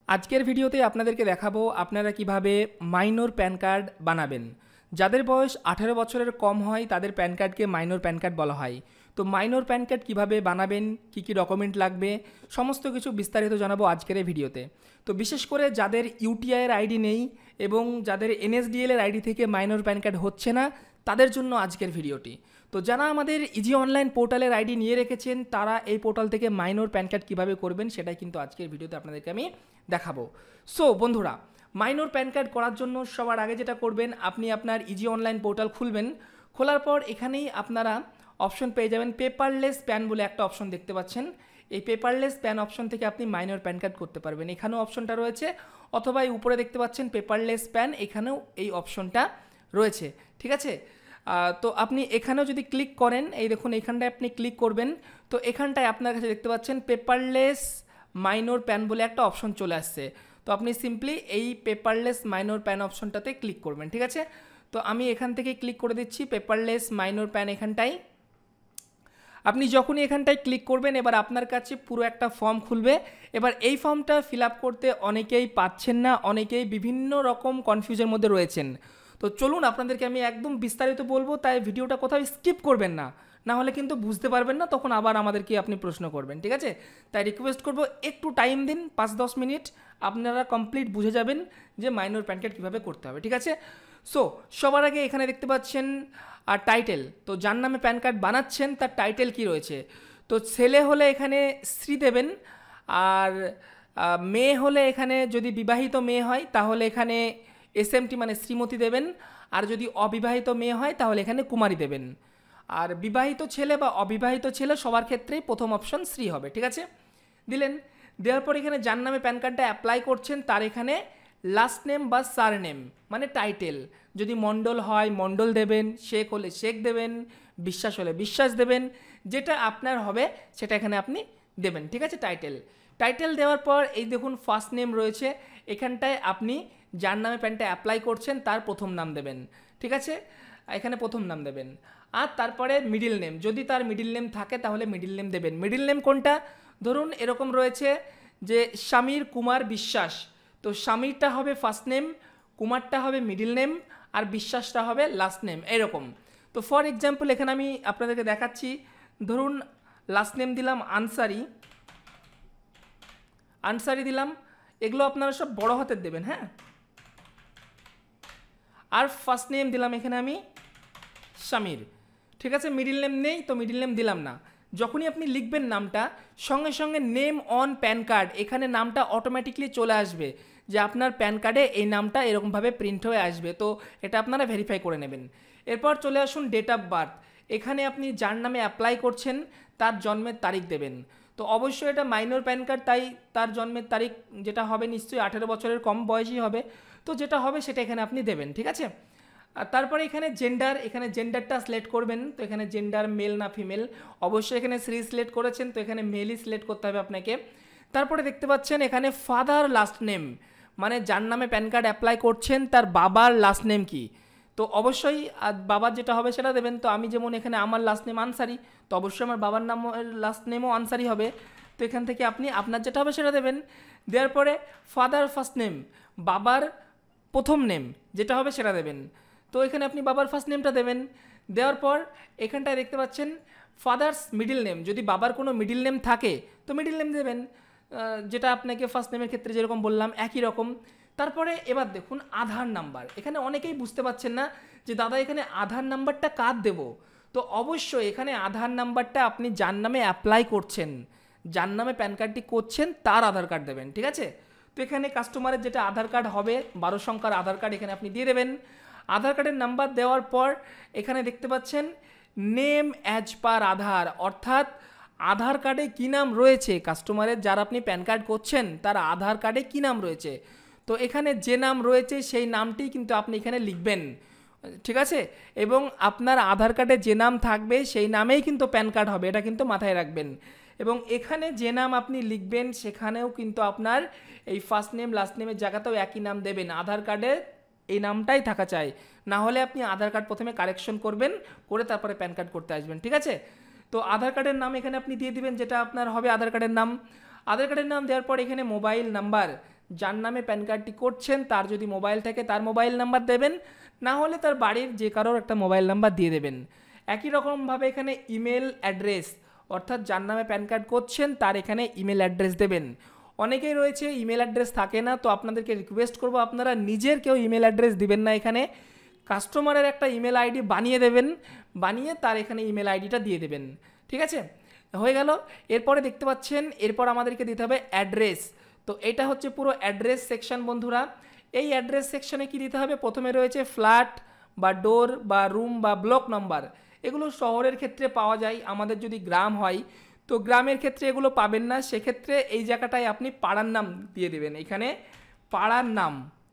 আজকের ভিডিওতে আপনাদেরকে দেখাবো আপনারা কিভাবে মাইনর প্যান কার্ড বানাবেন। যাদের বয়স 18 বছরের কম হয় তাদের প্যান কার্ডকে মাইনর প্যান কার্ড বলা হয়। তো মাইনর প্যান কার্ড কীভাবে বানাবেন, কী ডকুমেন্ট লাগবে, সমস্ত কিছু বিস্তারিত জানাবো আজকের এই ভিডিওতে। তো বিশেষ করে যাদের ইউটিআইয়ের আইডি নেই এবং যাদের এনএসডিএলের আইডি থেকে মাইনর প্যান কার্ড হচ্ছে না, তাদের জন্য আজকের ভিডিওটি। তো যারা আমাদের ইজি অনলাইন পোর্টালের আইডি নিয়ে রেখেছেন তারা এই পোর্টাল থেকে মাইনর প্যান কার্ড কীভাবে করবেন সেটাই কিন্তু আজকের ভিডিওতে আপনাদেরকে আমি দেখাবো। সো বন্ধুরা, মাইনর প্যান কার্ড করার জন্য সবার আগে যেটা করবেন, আপনি আপনার ইজি অনলাইন পোর্টাল খুলবেন। খোলার পর এখানেই আপনারা অপশন পেয়ে যাবেন, পেপারলেস প্যান বলে একটা অপশন দেখতে পাচ্ছেন। এই পেপারলেস প্যান অপশন থেকে আপনি মাইনর প্যান কার্ড করতে পারবেন। এখানেও অপশনটা রয়েছে, অথবা এই উপরে দেখতে পাচ্ছেন পেপারলেস প্যান, এখানেও এই অপশনটা রয়েছে। ঠিক আছে, তো আপনি এখানেও যদি ক্লিক করেন, এই দেখুন এখানটায় আপনি ক্লিক করবেন, তো এখানটায় আপনার কাছে দেখতে পাচ্ছেন পেপারলেস মাইনর প্যান বলে একটা অপশন চলে আসছে। তো আপনি সিম্পলি এই পেপারলেস মাইনর প্যান অপশনটাতে ক্লিক করবেন। ঠিক আছে, তো আমি এখান থেকে ক্লিক করে দিচ্ছি পেপারলেস মাইনর প্যান। এখানটাই আপনি যখনই এখানটায় ক্লিক করবেন, এবার আপনার কাছে পুরো একটা ফর্ম খুলবে। এবার এই ফর্মটা ফিল আপ করতে অনেকেই পাচ্ছেন না, অনেকেই বিভিন্ন রকম কনফিউজের মধ্যে রয়েছেন। তো চলুন আপনাদেরকে আমি একদম বিস্তারিত বলবো, তাই ভিডিওটা কোথাও স্কিপ করবেন না, না হলে কিন্তু বুঝতে পারবেন না, তখন আবার আমাদেরকে আপনি প্রশ্ন করবেন। ঠিক আছে, তাই রিকোয়েস্ট করবো একটু টাইম দিন, 5-10 মিনিট, আপনারা কমপ্লিট বুঝে যাবেন যে মাইনর প্যান কার্ড কীভাবে করতে হবে। ঠিক আছে, সো সবার আগে এখানে দেখতে পাচ্ছেন আর টাইটেল। তো যার নামে প্যান কার্ড বানাচ্ছেন তার টাইটেল কি রয়েছে। তো ছেলে হলে এখানে শ্রী দেবেন, আর মেয়ে হলে এখানে যদি বিবাহিত মেয়ে হয় তাহলে এখানে এসএমটি মানে শ্রীমতী দেবেন, আর যদি অবিবাহিত মেয়ে হয় তাহলে এখানে কুমারী দেবেন। আর বিবাহিত ছেলে বা অবিবাহিত ছেলে সবার ক্ষেত্রেই প্রথম অপশন শ্রী হবে। ঠিক আছে, দিলেন। দেওয়ার পর এখানে যার নামে প্যান কার্ডটা অ্যাপ্লাই করছেন তার এখানে লাস্ট নেম বা সার নেম মানে টাইটেল, যদি মণ্ডল হয় মণ্ডল দেবেন, শেখ হলে শেখ দেবেন, বিশ্বাস হলে বিশ্বাস দেবেন, যেটা আপনার হবে সেটা এখানে আপনি দেবেন। ঠিক আছে, টাইটেল দেওয়ার পর এই দেখুন ফার্স্ট নেম রয়েছে, এখানটায় আপনি যার নামে প্যানটা অ্যাপ্লাই করছেন তার প্রথম নাম দেবেন। ঠিক আছে, এখানে প্রথম নাম দেবেন। আর তারপরে মিডিল নেম, যদি তার মিডিল নেম থাকে তাহলে মিডিল নেম দেবেন। মিডিল নেম কোনটা, ধরুন এরকম রয়েছে যে সমীর কুমার বিশ্বাস, তো সমীরটা হবে ফার্স্ট নেম, কুমারটা হবে মিডিল নেম, আর বিশ্বাসটা হবে লাস্ট নেম, এরকম। তো ফর এক্সাম্পল এখানে আমি আপনাদেরকে দেখাচ্ছি, ধরুন লাস্ট নেম দিলাম আনসারি দিলাম, এগুলো আপনারা সব বড় হাতের দেবেন। হ্যাঁ, আর ফার্স্ট নেম দিলাম এখানে আমি সমীর। ঠিক আছে, মিডিল নেম নেই তো মিডিল নেম দিলাম না। যখনই আপনি লিখবেন নামটা, সঙ্গে সঙ্গে নেম অন প্যান কার্ড এখানে নামটা অটোমেটিকলি চলে আসবে, যে আপনার প্যান কার্ডে এই নামটা এরকমভাবে প্রিন্ট হয়ে আসবে। তো এটা আপনারা ভেরিফাই করে নেবেন। এরপর চলে আসুন ডেট অফ বার্থ, এখানে আপনি যার নামে অ্যাপ্লাই করছেন তার জন্মের তারিখ দেবেন। তো অবশ্যই এটা মাইনর প্যান কার্ড, তাই তার জন্মের তারিখ যেটা হবে নিশ্চয়ই 18 বছরের কম বয়সী হবে। তো যেটা হবে সেটা এখানে আপনি দেবেন। ঠিক আছে, আর তারপরে এখানে এখানে জেন্ডারটা সিলেক্ট করবেন। তো এখানে জেন্ডার মেল না ফিমেল, অবশ্যই এখানে শ্রী সিলেক্ট করেছেন তো এখানে মেলই সিলেক্ট করতে হবে আপনাকে। তারপরে দেখতে পাচ্ছেন এখানে ফাদার লাস্ট নেম, মানে যার নামে প্যান কার্ড অ্যাপ্লাই করছেন তার বাবার লাস্ট নেম কি। তো অবশ্যই বাবার যেটা হবে সেটা দেবেন। তো আমি যেমন এখানে আমার লাস্ট নেম আনসারি, তো অবশ্যই আমার বাবার নাম লাস্ট নেমও আনসারি হবে। তো এখান থেকে আপনি আপনার যেটা হবে সেটা দেবেন। দেওয়ার পরে ফাদার ফার্স্ট নেম, বাবার প্রথম নেম যেটা হবে সেটা দেবেন। তো এখানে আপনি বাবার ফার্স্ট নেমটা দেবেন। দেওয়ার পর এখানটায় দেখতে পাচ্ছেন ফাদার্স মিডিল নেম, যদি বাবার কোনো মিডিল নেম থাকে তো মিডিল নেম দেবেন, যেটা আপনাকে ফার্স্ট নেমের ক্ষেত্রে যেরকম বললাম একই রকম। তারপরে এবার দেখুন আধার নাম্বার, এখানে অনেকেই বুঝতে পারছেন না যে দাদা এখানে আধার নাম্বারটা কার দেব। তো অবশ্যই এখানে আধার নাম্বারটা আপনি যার নামে অ্যাপ্লাই করছেন, যার নামে প্যান কার্ডটি করছেন তার আধার কার্ড দেবেন। ঠিক আছে, তো এখানে কাস্টমারের যেটা আধার কার্ড হবে 12 সংখ্যার আধার কার্ড এখানে আপনি দিয়ে দেবেন। আধার কার্ডের নাম্বার দেওয়ার পর এখানে দেখতে পাচ্ছেন নেম অ্যাজ পার আধার, অর্থাৎ আধার কার্ডে কী নাম রয়েছে কাস্টমারের, যারা আপনি প্যান কার্ড করছেন তার আধার কার্ডে কী নাম রয়েছে। তো এখানে যে নাম রয়েছে সেই নামটি কিন্তু আপনি এখানে লিখবেন। ঠিক আছে, এবং আপনার আধার কার্ডে যে নাম থাকবে সেই নামেই কিন্তু প্যান কার্ড হবে, এটা কিন্তু মাথায় রাখবেন। এবং এখানে যে নাম আপনি লিখবেন সেখানেও কিন্তু আপনার এই ফার্স্ট নেম লাস্ট নেমের জায়গাতেও একই নাম দেবেন, আধার কার্ডে এই নামটাই থাকা চাই, না হলে আপনি আধার কার্ড প্রথমে কারেকশন করবেন, করে তারপরে প্যান কার্ড করতে আসবেন। ঠিক আছে, তো আধার কার্ডের নাম এখানে আপনি দিয়ে দিবেন যেটা আপনার হবে আধার কার্ডের নাম। আধার কার্ডের নাম দেওয়ার পর এখানে মোবাইল নাম্বার যার নামে প্যান কার্ডটি করছেন তার যদি মোবাইল থাকে তার মোবাইল নাম্বার দেবেন, না হলে তার বাড়ির যে কারোর একটা মোবাইল নাম্বার দিয়ে দেবেন। একই রকমভাবে এখানে ইমেল অ্যাড্রেস, অর্থাৎ যার নামে প্যান কার্ড করছেন তার এখানে ইমেল অ্যাড্রেস দেবেন। অনেকেই রয়েছে ইমেল অ্যাড্রেস থাকে না, তো আপনাদেরকে রিকোয়েস্ট করব আপনারা নিজের কেউ ইমেল অ্যাড্রেস দিবেন না, এখানে কাস্টমারের একটা ইমেল আইডি বানিয়ে দেবেন, বানিয়ে তার এখানে ইমেল আইডিটা দিয়ে দেবেন। ঠিক আছে, হয়ে গেল। এরপরে দেখতে পাচ্ছেন এরপর আমাদেরকে দিতে হবে অ্যাড্রেস। তো এটা হচ্ছে পুরো অ্যাড্রেস সেকশন বন্ধুরা। এই অ্যাড্রেস সেকশনে কি দিতে হবে, প্রথমে রয়েছে ফ্ল্যাট বা ডোর বা রুম বা ব্লক নাম্বার। এগুলো শহরের ক্ষেত্রে পাওয়া যায়, আমাদের যদি গ্রাম হয় তো গ্রামের ক্ষেত্রে এগুলো পাবেন না, সেক্ষেত্রে এই জায়গাটায় আপনি পাড়ার নাম দিয়ে দেবেন। এখানে পাড়ার নাম,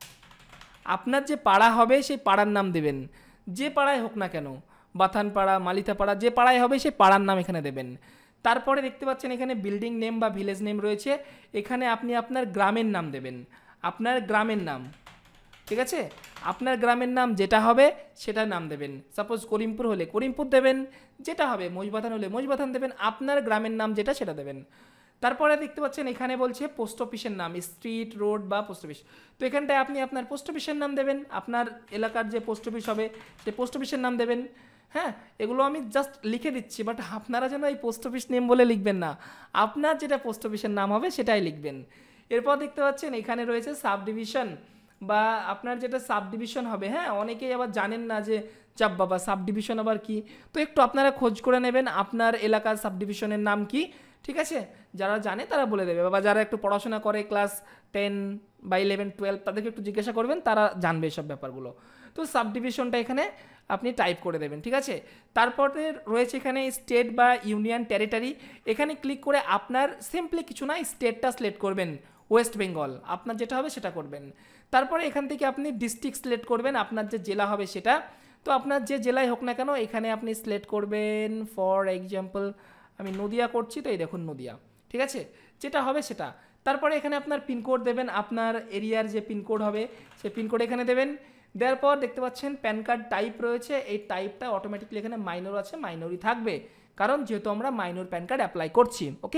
আপনার যে পাড়া হবে সেই পাড়ার নাম দেবেন, যে পাড়ায় হোক না কেন, বাথানপাড়া, মালিতাপাড়া, যে পাড়ায় হবে সেই পাড়ার নাম এখানে দেবেন। তারপরে দেখতে পাচ্ছেন এখানে বিল্ডিং নেম বা ভিলেজ নেম রয়েছে, এখানে আপনি আপনার গ্রামের নাম দেবেন, আপনার গ্রামের নাম। ঠিক আছে, আপনার গ্রামের নাম যেটা হবে সেটা নাম দেবেন। সাপোজ করিমপুর হলে করিমপুর দেবেন, যেটা হবে মহিষবাথান হলে মহিষবাথান দেবেন, আপনার গ্রামের নাম যেটা সেটা দেবেন। তারপরে দেখতে পাচ্ছেন এখানে বলছে পোস্ট অফিসের নাম, স্ট্রিট, রোড বা পোস্ট অফিস। তো এখানটায় আপনি আপনার পোস্ট অফিসের নাম দেবেন, আপনার এলাকার যে পোস্ট অফিস হবে সেই পোস্ট অফিসের নাম দেবেন। হ্যাঁ, এগুলো আমি জাস্ট লিখে দিচ্ছি, বাট আপনারা যেন এই পোস্ট অফিস নেম বলে লিখবেন না, আপনার যেটা পোস্ট অফিসের নাম হবে সেটাই লিখবেন। এরপর দেখতে পাচ্ছেন এখানে রয়েছে সাব ডিভিশন বা আপনার যেটা সাব ডিভিশন হবে। হ্যাঁ, অনেকেই আবার জানেন না যে চাপ বাবা সাব ডিভিশন আবার কি, তো একটু আপনারা খোঁজ করে নেবেন আপনার এলাকার সাব ডিভিশনের নাম কি। ঠিক আছে, যারা জানে তারা বলে দেবে, বা যারা একটু পড়াশোনা করে ক্লাস 10 বা 11, 12 তাদেরকে একটু জিজ্ঞাসা করবেন, তারা জানবে এসব ব্যাপারগুলো। তো সাব ডিভিশনটা এখানে আপনি টাইপ করে দেবেন। ঠিক আছে, তারপরে রয়েছে এখানে স্টেট বা ইউনিয়ন টেরিটরি, এখানে ক্লিক করে আপনার সিম্পলি কিছু না, স্টেটটা সিলেক্ট করবেন, ওয়েস্ট বেঙ্গল, আপনার যেটা হবে সেটা করবেন। তারপরে এখান থেকে আপনি ডিস্ট্রিক্ট সিলেক্ট করবেন, আপনার যে জেলা হবে সেটা। তো আপনার যে জেলায় হোক না কেন এখানে আপনি সিলেক্ট করবেন, ফর এক্সাম্পল আমি নদিয়া করছি, তো এই দেখুন নদিয়া। ঠিক আছে, যেটা হবে সেটা। তারপরে এখানে আপনার পিনকোড দেবেন, আপনার এরিয়ার যে পিনকোড হবে সেই পিনকোড এখানে দেবেন। দেওয়ার পর দেখতে পাচ্ছেন প্যান কার্ড টাইপ রয়েছে, এই টাইপটা অটোমেটিকলি এখানে মাইনর আছে, মাইনরই থাকবে, কারণ যেহেতু আমরা মাইনর প্যান কার্ড অ্যাপ্লাই করছি। ওকে,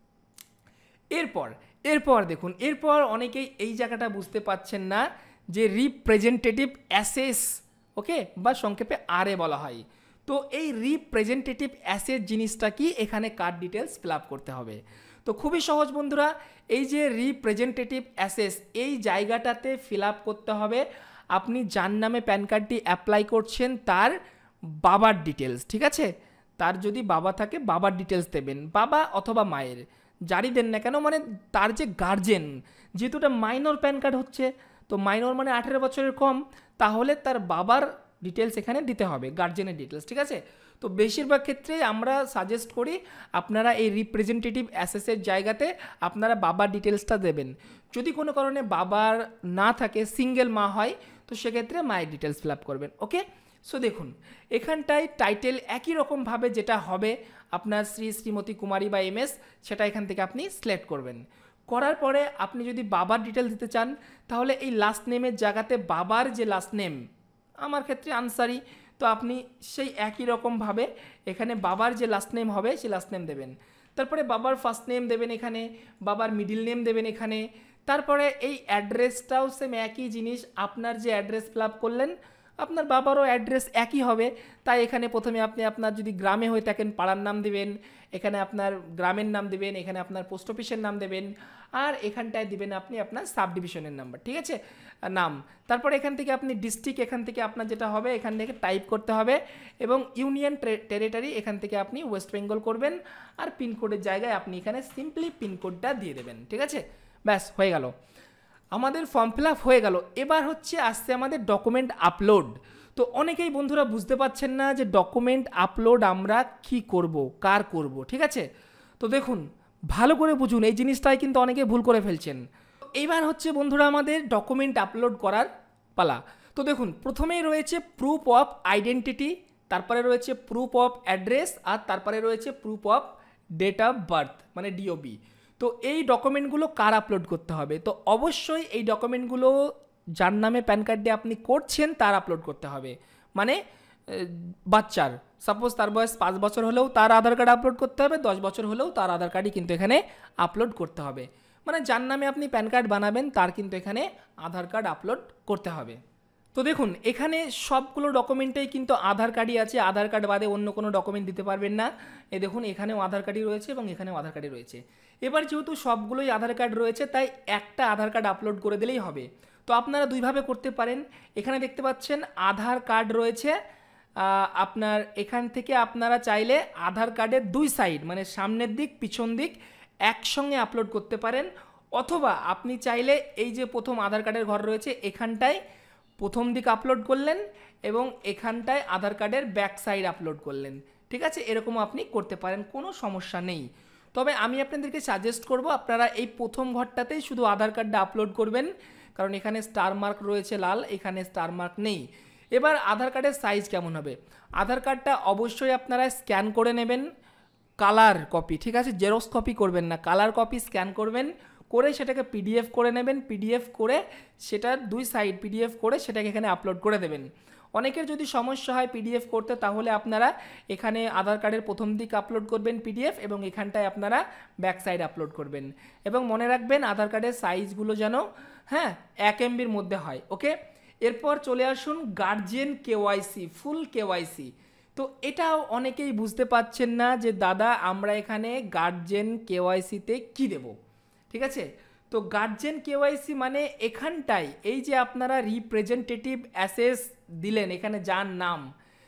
এরপর দেখুন, এরপর অনেকেই এই জায়গাটা বুঝতে পাচ্ছেন না যে রিপ্রেজেন্টেটিভ অ্যাসেস, ওকে, বা সংক্ষেপে আরএ বলা হয়। তো এই রিপ্রেজেন্টেটিভ অ্যাসেস জিনিসটা কি, এখানে কার্ড ডিটেলস ফিল আপ করতে হবে। তো খুবই সহজ বন্ধুরা, এই যে রিপ্রেজেন্টেটিভ অ্যাসেস এই জায়গাটাতে ফিল আপ করতে হবে আপনি যার নামে প্যান কার্ডটি অ্যাপ্লাই করছেন তার বাবার ডিটেলস। ঠিক আছে, তার যদি বাবা থাকে বাবার ডিটেলস দেবেন, বাবা অথবা মায়ের, যারই দেন না কেন, মানে তার যে গার্জেন, যেহেতু এটা মাইনর প্যান কার্ড হচ্ছে, তো মাইনর মানে 18 বছরের কম, তাহলে তার বাবার ডিটেলস এখানে দিতে হবে, গার্জেনের ডিটেলস। ঠিক আছে, তো বেশিরভাগ ক্ষেত্রে আমরা সাজেস্ট করি আপনারা এই রিপ্রেজেন্টেটিভ অ্যাসেসের জায়গাতে আপনারা বাবার ডিটেলসটা দেবেন। যদি কোনো কারণে বাবার না থাকে, সিঙ্গেল মা হয়, তো সেক্ষেত্রে মায়ের ডিটেলস ফিল আপ করবেন। ওকে, সো দেখুন এখানটায় টাইটেল একই রকমভাবে যেটা হবে আপনার শ্রী, শ্রীমতী, কুমারী বা এমএস, সেটা এখান থেকে আপনি সিলেক্ট করবেন। করার পরে আপনি যদি বাবার ডিটেলস দিতে চান তাহলে এই লাস্ট নেমের জায়গাতে বাবার যে লাস্ট নেম, আমার ক্ষেত্রে আনসারি, তো আপনি সেই একই রকমভাবে এখানে বাবার যে লাস্ট নেম হবে সেই লাস্ট নেম দেবেন। তারপরে বাবার ফার্স্ট নেম দেবেন এখানে, বাবার মিডিল নেম দেবেন এখানে। তারপরে এই অ্যাড্রেসটাও সেম একই জিনিস, আপনার যে অ্যাড্রেস ফিল আপ করলেন আপনার বাবারও অ্যাড্রেস একই হবে, তাই এখানে প্রথমে আপনি আপনার যদি গ্রামে হয়ে থাকেন পাড়ার নাম দিবেন, এখানে আপনার গ্রামের নাম দেবেন, এখানে আপনার পোস্ট অফিসের নাম দেবেন, আর এখানটায় দিবেন আপনি আপনার সাব ডিভিশনের নাম্বার। ঠিক আছে, নাম। তারপরে এখান থেকে আপনি ডিস্ট্রিক্ট, এখান থেকে আপনার যেটা হবে এখান থেকে টাইপ করতে হবে, এবং ইউনিয়ন টেরিটরি এখান থেকে আপনি ওয়েস্ট বেঙ্গল করবেন, আর পিনকোডের জায়গায় আপনি এখানে সিম্পলি পিনকোডটা দিয়ে দেবেন। ঠিক আছে, ব্যাস হয়ে গেল, আমাদের ফর্ম ফিল আপ হয়ে গেল। এবার হচ্ছে আসছে আমাদের ডকুমেন্ট আপলোড। তো অনেকেই বন্ধুরা বুঝতে পারছেন না যে ডকুমেন্ট আপলোড আমরা কি করব, কার করব। ঠিক আছে, তো দেখুন ভালো করে বুঝুন, এই জিনিসটাই কিন্তু অনেকে ভুল করে ফেলছেন। এইবার হচ্ছে বন্ধুরা আমাদের ডকুমেন্ট আপলোড করার পালা। তো দেখুন প্রথমেই রয়েছে প্রুফ অফ আইডেন্টিটি, তারপরে রয়েছে প্রুফ অফ অ্যাড্রেস, আর তারপরে রয়েছে proof of date of birth মানে ডিওবি। তো এই ডকুমেন্টগুলো কার আপলোড করতে হবে, তো অবশ্যই এই ডকুমেন্টগুলো যার নামে প্যান কার্ডে আপনি করছেন তার আপলোড করতে হবে। মানে বাচ্চার, সাপোজ তার বয়স 5 বছর হলেও তার আধার কার্ড আপলোড করতে হবে, 10 বছর হলেও তার আধার কার্ডই কিন্তু এখানে আপলোড করতে হবে। মানে যার নামে আপনি প্যান কার্ড বানাবেন তার কিন্তু এখানে আধার কার্ড আপলোড করতে হবে। তো দেখুন এখানে সবগুলো ডকুমেন্টেই কিন্তু আধার কার্ডই আছে, আধার কার্ড বাদে অন্য কোনো ডকুমেন্ট দিতে পারবেন না। এই দেখুন এখানেও আধার কার্ডই রয়েছে এবং এখানেও আধার কার্ডই রয়েছে। এবার যেহেতু সবগুলোই আধার কার্ড রয়েছে তাই একটা আধার কার্ড আপলোড করে দিলেই হবে। তো আপনারা দুইভাবে করতে পারেন। এখানে দেখতে পাচ্ছেন আধার কার্ড রয়েছে, আপনার এখান থেকে আপনারা চাইলে আধার কার্ডের দুই সাইড মানে সামনের দিক পিছন দিক একসঙ্গে আপলোড করতে পারেন, অথবা আপনি চাইলে এই যে প্রথম আধার কার্ডের ঘর রয়েছে এখানটায় প্রথম দিক আপলোড করলেন এবং এখানটায় আধার কার্ডের ব্যাক সাইড আপলোড করলেন। ঠিক আছে, এরকমও আপনি করতে পারেন, কোনো সমস্যা নেই। তবে আমি আপনাদেরকে সাজেস্ট করব আপনারা এই প্রথম ঘরটাতেই শুধু আধার কার্ডটা আপলোড করবেন, কারণ এখানে স্টার মার্ক রয়েছে লাল, এখানে স্টার মার্ক নেই। এবার আধার কার্ডের সাইজ কেমন হবে? আধার কার্ডটা অবশ্যই আপনারা স্ক্যান করে নেবেন, কালার কপি, ঠিক আছে, জেরক্স কপি করবেন না, কালার কপি স্ক্যান করবেন, করে সেটাকে পিডিএফ করে নেবেন, পিডিএফ করে সেটার দুই সাইড পিডিএফ করে সেটাকে এখানে আপলোড করে দেবেন। অনেকের যদি সমস্যা হয় পিডিএফ করতে, তাহলে আপনারা এখানে আধার কার্ডের প্রথম দিক আপলোড করবেন পিডিএফ এবং এখানটায় আপনারা ব্যাক সাইড আপলোড করবেন। এবং মনে রাখবেন আধার কার্ডের সাইজগুলো যেন 1 MBর মধ্যে হয়। ওকে, এরপর চলে আসুন গার্জিয়ান কেওয়াইসি, ফুল কেওয়াইসি। তো এটাও অনেকেই বুঝতে পারছেন না যে দাদা আমরা এখানে গার্জিয়ান কেওয়াইসিতে কী দেব। ঠিক আছে, তো গার্জিয়ান কেওয়াইসি মানে এখানটায় এই যে আপনারা রিপ্রেজেন্টেটিভ অ্যাসেস দিলেন, এখানে যার নাম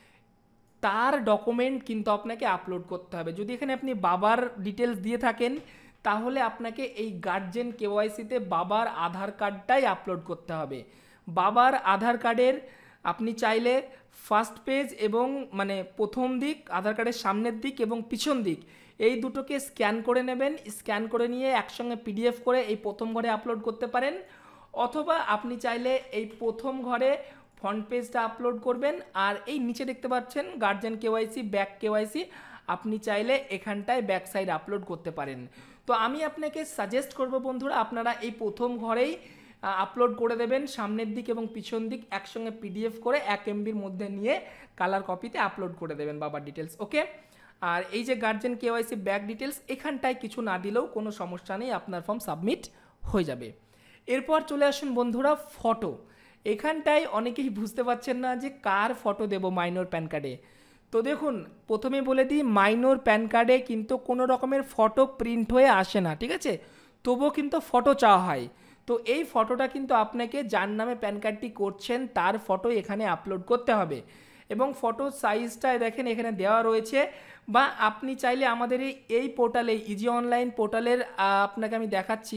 তার ডকুমেন্ট কিন্তু আপনাকে আপলোড করতে হবে। যদি এখানে আপনি বাবার ডিটেলস দিয়ে থাকেন তাহলে আপনাকে এই গার্জিয়ান কেওয়াইসিতে বাবার আধার কার্ডটাই আপলোড করতে হবে। বাবার আধার কার্ডের আপনি চাইলে ফার্স্ট পেজ এবং মানে প্রথম দিক, আধার কার্ডের সামনের দিক এবং পিছন দিক এই দুটোকে স্ক্যান করে নেবেন, স্ক্যান করে নিয়ে একসঙ্গে পিডিএফ করে এই প্রথম ঘরে আপলোড করতে পারেন, অথবা আপনি চাইলে এই প্রথম ঘরে ফ্রন্ট পেজটা আপলোড করবেন আর এই নিচে দেখতে পাচ্ছেন গার্জিয়ান কেওয়াইসি, ব্যাক কেওয়াইসি, আপনি চাইলে এখানটায় ব্যাক সাইড আপলোড করতে পারেন। তো আমি আপনাকে সাজেস্ট করব বন্ধুরা আপনারা এই প্রথম ঘরেই আপলোড করে দেবেন, সামনের দিক এবং পিছন দিক একসঙ্গে পিডিএফ করে 1 MBর মধ্যে নিয়ে কালার কপিতে আপলোড করে দেবেন বাবার ডিটেলস। ওকে, আর এই যে গার্জিয়ান কেওয়াইসি ব্যাক ডিটেলস এখানটায় কিছু না দিলেও কোনো সমস্যা নেই, আপনার ফর্ম সাবমিট হয়ে যাবে। এরপর চলে আসুন বন্ধুরা ফটো। এখানটায় অনেকেই বুঝতে পারছেন না যে কার ফটো দেব মাইনর প্যান কার্ডে। তো দেখুন প্রথমে বলে দিই মাইনর প্যান কার্ডে কিন্তু কোনো রকমের ফটো প্রিন্ট হয়ে আসে না, ঠিক আছে, তবুও কিন্তু ফটো চাওয়া হয়। তো এই ফটোটা কিন্তু আপনাকে যার নামে প্যান কার্ডটি করছেন তার ফটো এখানে আপলোড করতে হবে এবং ফটো সাইজটা দেখেন এখানে দেওয়া রয়েছে। বা আপনি চাইলে আমাদের এই পোর্টালে ইজি অনলাইন পোর্টালের আপনাকে আমি দেখাচ্ছি,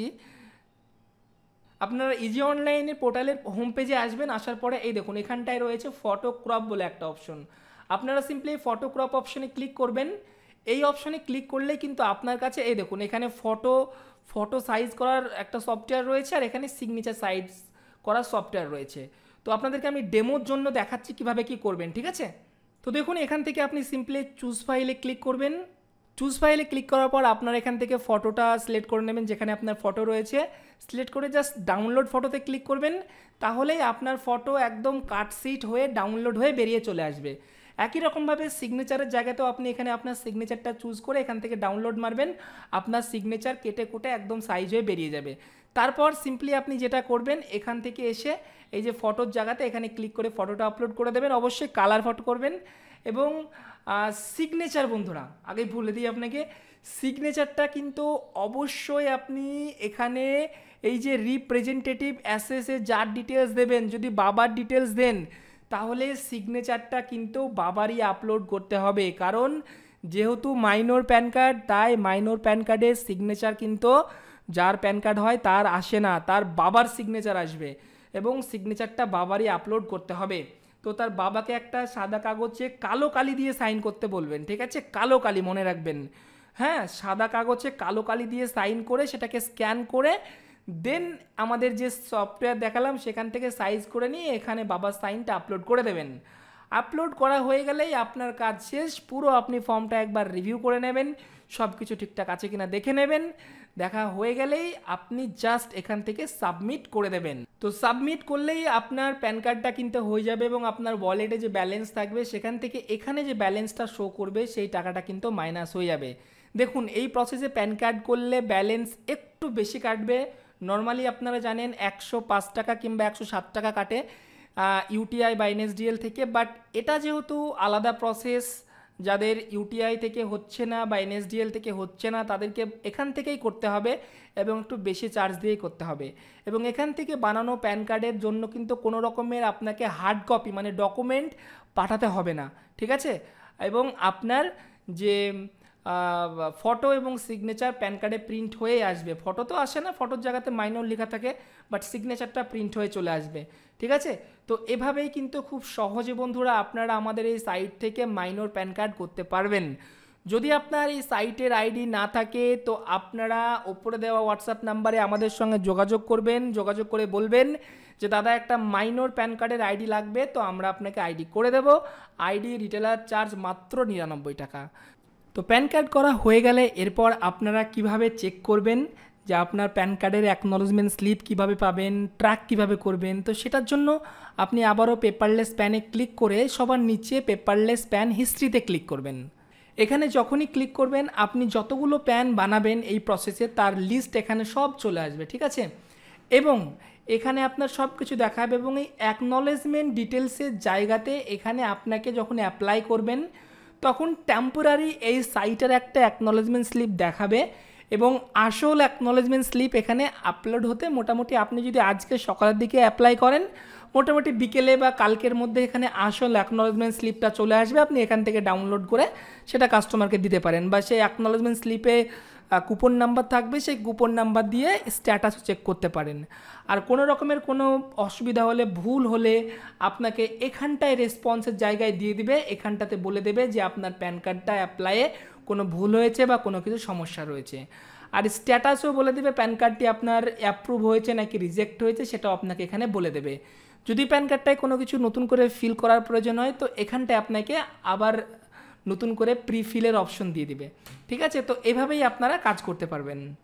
আপনারা ইজি অনলাইনের পোর্টালের হোম পেজে আসবেন, আসার পরে এই দেখুন এখানটায় রয়েছে ফটো ক্রপ বলে একটা অপশন, আপনারা সিম্পলি ফটো ক্রপ অপশনে ক্লিক করবেন। এই অপশনে ক্লিক করলেই কিন্তু আপনার কাছে এই দেখুন এখানে ফটো সাইজ করার একটা সফটওয়্যার রয়েছে আর এখানে সিগনেচার সাইজ করার সফটওয়্যার রয়েছে। তো আপনাদেরকে আমি ডেমোর জন্য দেখাচ্ছি কিভাবে কি করবেন, ঠিক আছে। তো দেখুন এখান থেকে আপনি সিম্পলি চুজ ফাইলে ক্লিক করবেন, চুজ ফাইলে ক্লিক করার পর আপনার এখান থেকে ফটোটা সিলেক্ট করে নেবেন, যেখানে আপনার ফটো রয়েছে সিলেক্ট করে জাস্ট ডাউনলোড ফটোতে ক্লিক করবেন, তাহলেই আপনার ফটো একদম কাটশিট হয়ে ডাউনলোড হয়ে বেরিয়ে চলে আসবে। একই রকমভাবে সিগনেচারের জায়গাতেও আপনি এখানে আপনার সিগনেচারটা চুজ করে এখান থেকে ডাউনলোড মারবেন, আপনার সিগনেচার কেটে কুটে একদম সাইজ হয়ে বেরিয়ে যাবে। তারপর সিম্পলি আপনি যেটা করবেন এখান থেকে এসে এই যে ফটোর জায়গাতে এখানে ক্লিক করে ফটোটা আপলোড করে দেবেন, অবশ্যই কালার ফটো করবেন। এবং সিগনেচার বন্ধুরা আগে বলে দিই আপনাকে, সিগনেচারটা কিন্তু অবশ্যই আপনি এখানে এই যে রিপ্রেজেন্টেটিভ অ্যাসেসে যার ডিটেলস দেবেন, যদি বাবার ডিটেলস দেন তাহলে সিগনেচারটা কিন্তু বাবারই আপলোড করতে হবে, কারণ যেহেতু মাইনর প্যান কার্ড তাই মাইনর প্যান কার্ডের সিগনেচার কিন্তু যার প্যান কার্ড হয় তার আসে না, তার বাবার সিগনেচার আসবে এবং সিগনেচারটা বাবারই আপলোড করতে হবে। তো তার বাবাকে একটা সাদা কাগজে কালো কালি দিয়ে সাইন করতে বলবেন, ঠিক আছে, কালো কালি মনে রাখবেন, হ্যাঁ, সাদা কাগজে কালো কালি দিয়ে সাইন করে সেটাকে স্ক্যান করে দেন আমাদের যে সফটওয়্যার দেখালাম সেখান থেকে সাইজ করে নিয়ে এখানে বাবার সাইনটা আপলোড করে দেবেন। আপলোড করা হয়ে গেলেই আপনার কাজ শেষ, পুরো আপনি ফর্মটা একবার রিভিউ করে নেবেন, সব কিছু ঠিকঠাক আছে কিনা দেখে নেবেন, দেখা হয়ে গেলেই আপনি জাস্ট এখান থেকে সাবমিট করে দেবেন। তো সাবমিট করলেই আপনার প্যান কার্ডটা কিন্তু হয়ে যাবে এবং আপনার ওয়ালেটে যে ব্যালেন্স থাকবে সেখান থেকে এখানে যে ব্যালেন্সটা শো করবে সেই টাকাটা কিন্তু মাইনাস হয়ে যাবে। দেখুন এই প্রসেসে প্যান কার্ড করলে ব্যালেন্স একটু একটু বেশি কাটবে। নর্মালি আপনারা জানেন 105 টাকা কিংবা 107 টাকা কাটে ইউটিআই বা এনএসডিএল থেকে, বাট এটা যেহেতু আলাদা প্রসেস, যাদের ইউটিআই থেকে হচ্ছে না বা এনএসডিএল থেকে হচ্ছে না তাদেরকে এখান থেকেই করতে হবে এবং একটু বেশি চার্জ দিয়েই করতে হবে। এবং এখান থেকে বানানো প্যান কার্ডের জন্য কিন্তু কোনো রকমের আপনাকে হার্ড কপি মানে ডকুমেন্ট পাঠাতে হবে না, ঠিক আছে। এবং আপনার যে ফটো এবং সিগনেচার প্যান কার্ডে প্রিন্ট হয়ে আসবে, ফটো তো আসে না, ফটোর জায়গাতে মাইনর লেখা থাকে, বাট সিগনেচারটা প্রিন্ট হয়ে চলে আসবে, ঠিক আছে। তো এভাবেই কিন্তু খুব সহজে বন্ধুরা আপনারা আমাদের এই সাইট থেকে মাইনর প্যান কার্ড করতে পারবেন। যদি আপনার এই সাইটের আইডি না থাকে তো আপনারা ওপরে দেওয়া হোয়াটসঅ্যাপ নাম্বারে আমাদের সঙ্গে যোগাযোগ করবেন, যোগাযোগ করে বলবেন যে দাদা একটা মাইনর প্যান কার্ডের আইডি লাগবে, তো আমরা আপনাকে আইডি করে দেব। আইডি রিটেলার চার্জ মাত্র 99 টাকা। তো প্যান কার্ড করা হয়ে গেলে এরপর আপনারা কিভাবে চেক করবেন যে আপনার প্যান কার্ডের অ্যাকনলেজমেন্ট স্লিপ কিভাবে পাবেন, ট্র্যাক কিভাবে করবেন, তো সেটার জন্য আপনি আবারও পেপারলেস প্যানে ক্লিক করে সবার নিচে পেপারলেস প্যান হিস্ট্রিতে ক্লিক করবেন। এখানে যখনই ক্লিক করবেন আপনি যতগুলো প্যান বানাবেন এই প্রসেসে তার লিস্ট এখানে সব চলে আসবে, ঠিক আছে। এবং এখানে আপনার সব কিছু দেখাবে এবং এই অ্যাকনলেজমেন্ট ডিটেলসের জায়গাতে এখানে আপনাকে যখন অ্যাপ্লাই করবেন তখন টেম্পোরারি এই সাইটের একটা অ্যাকনলেজমেন্ট স্লিপ দেখাবে এবং আসল অ্যাকনলেজমেন্ট স্লিপ এখানে আপলোড হতে মোটামুটি আপনি যদি আজকে সকালের দিকে অ্যাপ্লাই করেন মোটামুটি বিকেলে বা কালকের মধ্যে এখানে আসল অ্যাকনলেজমেন্ট স্লিপটা চলে আসবে। আপনি এখান থেকে ডাউনলোড করে সেটা কাস্টমারকে দিতে পারেন, বা সেই অ্যাকনলেজমেন্ট স্লিপে কুপন নাম্বার থাকবে, সেই কুপন নাম্বার দিয়ে স্ট্যাটাস চেক করতে পারেন। আর কোনো রকমের কোনো অসুবিধা হলে, ভুল হলে আপনাকে এখানটায় রেসপন্সের জায়গায় দিয়ে দিবে, এখানটাতে বলে দেবে যে আপনার প্যান কার্ডটা অ্যাপ্লাইয়ে কোনো ভুল হয়েছে বা কোনো কিছু সমস্যা রয়েছে। আর স্ট্যাটাসও বলে দেবে প্যান কার্ডটি আপনার অ্যাপ্রুভ হয়েছে নাকি রিজেক্ট হয়েছে, সেটাও আপনাকে এখানে বলে দেবে। যদি প্যান কার্ডটায় কোনো কিছু নতুন করে ফিল করার প্রয়োজন হয় তো এখানটায় আপনাকে আবার নতুন করে প্রি ফিলের অপশন দিয়ে দিবে, ঠিক আছে। তো এভাবেই আপনারা কাজ করতে পারবেন।